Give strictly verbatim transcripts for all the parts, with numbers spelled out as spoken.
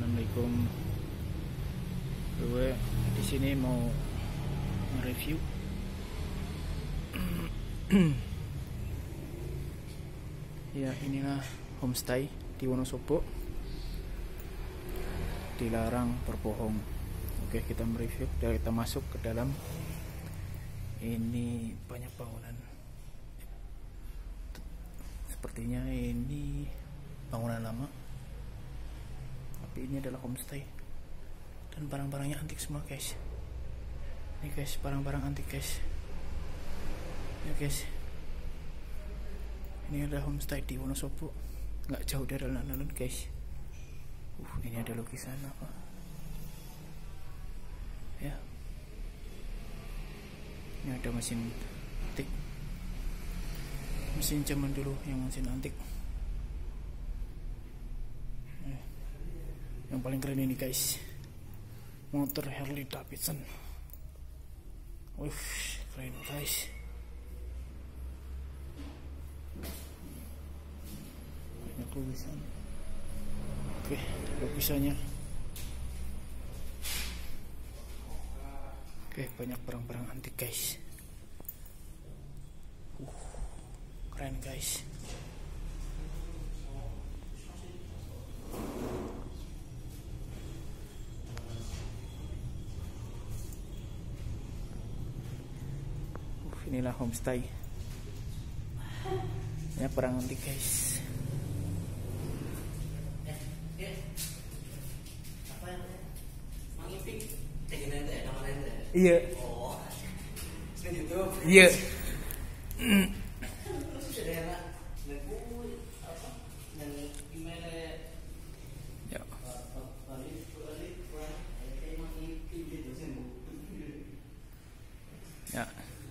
Assalamualaikum. Gue di sini mau nge-review ya, inilah homestay di Wonosobo. Dilarang berbohong. Oke, kita mereview. Dan kita masuk ke dalam. Ini banyak bangunan. Sepertinya ini bangunan lama, tapi ini adalah homestay dan barang-barangnya antik semua, guys. Ini guys, barang-barang antik, guys. Ya guys, ini ada homestay di Wonosobo, nggak jauh dari alun-alun, guys. Uh, ini ada lukisan apa? Ya, ini ada mesin antik, mesin zaman dulu yang mesin antik. Yang paling keren ini, guys, motor Harley Davidson. Wih, keren, guys. Banyak lukisan. Oke, lukisannya. Oke, banyak barang-barang antik, guys. Uh, keren, guys. Inilah homestay. Ya, perang antik, guys. Iya. Oh. YouTube. Iya. Ya. Ya.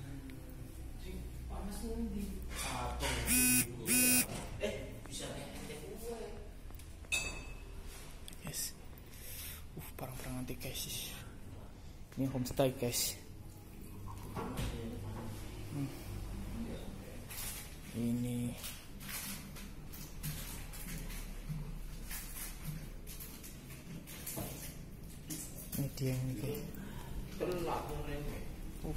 Yes. Uh, barang-barang antik, guys. Ini homestay, guys. Hmm. Ini ini dia ini, guys. Uh.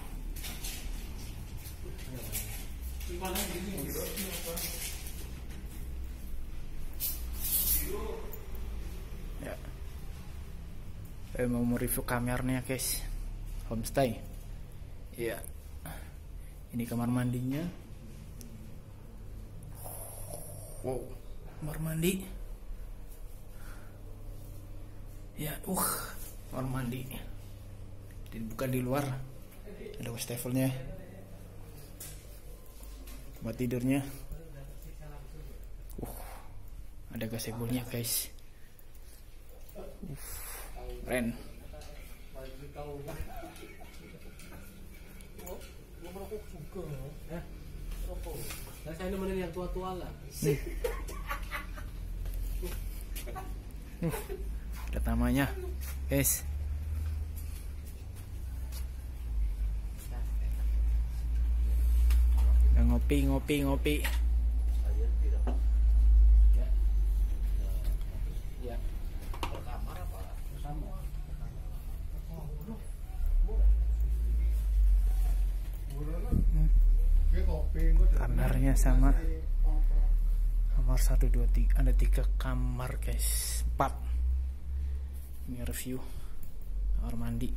Ya, saya mau mereview kamarnya, guys. Homestay. Ya, ini kamar mandinya. Wow, kamar mandi. Ya, uh, kamar mandi. Bukan di luar. Ada wastafelnya. Tempat tidurnya. Uh, ada gazebolnya, guys. Uh, keren. Nah, saya nemenin yang tua-tua lah. Uh, ada tamannya, guys. Ngopi, ngopi, ngopi. Ya. Kamar apa? Sama. Kamarnya sama. Kamar satu, dua, tiga. Ada tiga kamar, guys. Empat. Ini review kamar mandi.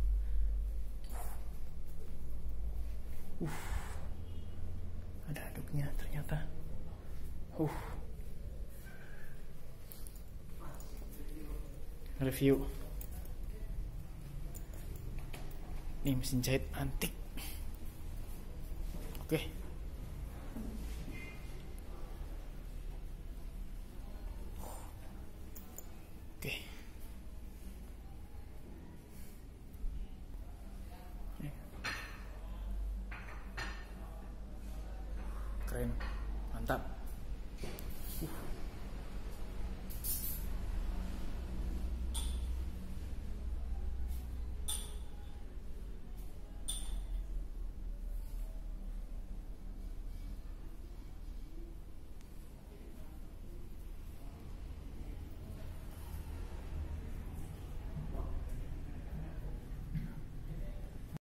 Uh. Ada aduknya ternyata. Uh. Review. Ini mesin jahit antik. Oke.